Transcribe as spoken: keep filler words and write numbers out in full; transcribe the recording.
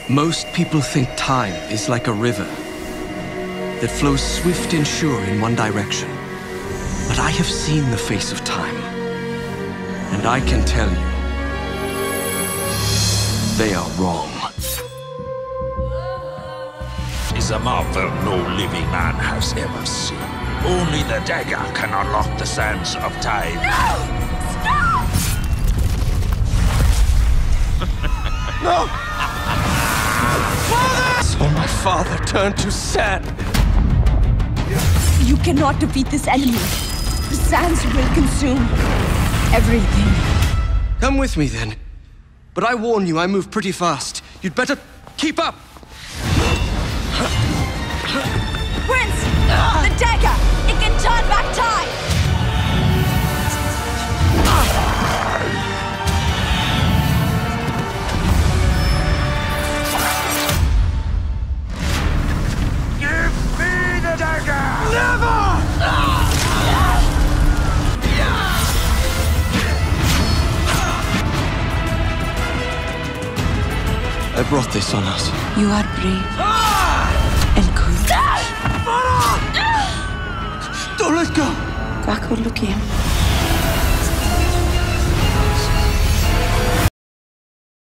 Most people think time is like a river that flows swift and sure in one direction. But I have seen the face of time, and I can tell you, they are wrong. Is a marvel no living man has ever seen. Only the dagger can unlock the sands of time. No! Stop! No! Father! So my father turned to sand. You cannot defeat this enemy. The sands will consume everything. Come with me then. But I warn you, I move pretty fast. You'd better keep up. Prince! The dagger! It can turn back time! Give me the dagger! Never! I brought this on us. You are brave and good. Don't let go! Quack or look him.